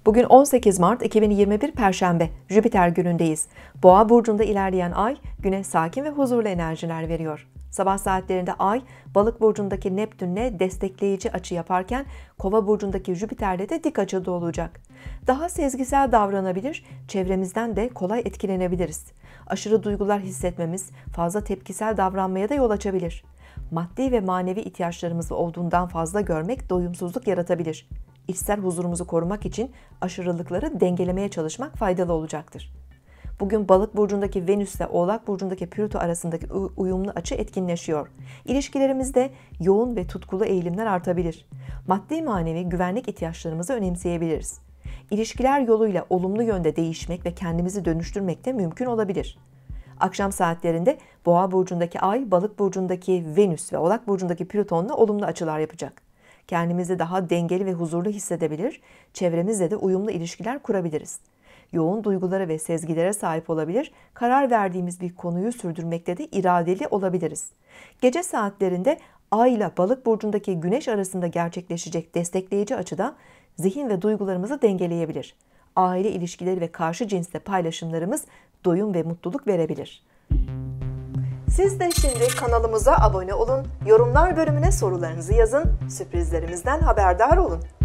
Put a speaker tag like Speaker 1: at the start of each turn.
Speaker 1: Bugün 18 Mart 2021 Perşembe, Jüpiter günündeyiz. Boğa burcunda ilerleyen ay, güne sakin ve huzurlu enerjiler veriyor. Sabah saatlerinde ay, Balık burcundaki Neptün'le destekleyici açı yaparken, Kova burcundaki Jüpiter'le de dik açıda olacak. Daha sezgisel davranabilir, çevremizden de kolay etkilenebiliriz. Aşırı duygular hissetmemiz, fazla tepkisel davranmaya da yol açabilir. Maddi ve manevi ihtiyaçlarımızı olduğundan fazla görmek doyumsuzluk yaratabilir. İçsel huzurumuzu korumak için aşırılıkları dengelemeye çalışmak faydalı olacaktır. Bugün Balık burcundaki Venüs ile Oğlak burcundaki Plüto arasındaki uyumlu açı etkinleşiyor. İlişkilerimizde yoğun ve tutkulu eğilimler artabilir. Maddi manevi güvenlik ihtiyaçlarımızı önemseyebiliriz. İlişkiler yoluyla olumlu yönde değişmek ve kendimizi dönüştürmek de mümkün olabilir. Akşam saatlerinde Boğa burcundaki Ay, Balık burcundaki Venüs ve Oğlak burcundaki Plüton'la olumlu açılar yapacak. Kendimizi daha dengeli ve huzurlu hissedebilir, çevremizle de uyumlu ilişkiler kurabiliriz. Yoğun duygulara ve sezgilere sahip olabilir, karar verdiğimiz bir konuyu sürdürmekte de iradeli olabiliriz. Gece saatlerinde Ay ile Balık burcundaki Güneş arasında gerçekleşecek destekleyici açıda zihin ve duygularımızı dengeleyebilir. Aile ilişkileri ve karşı cinsle paylaşımlarımız doyum ve mutluluk verebilir. Siz de şimdi kanalımıza abone olun, yorumlar bölümüne sorularınızı yazın, sürprizlerimizden haberdar olun.